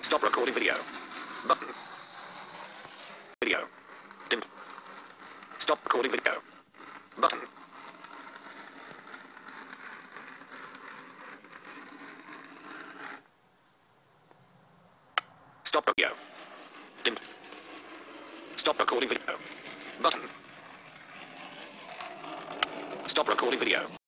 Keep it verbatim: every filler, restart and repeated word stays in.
Stop recording video. Button. Video. Dim. Stop recording video. Button. Stop video. Dim. Stop recording video. Button. Stop recording video.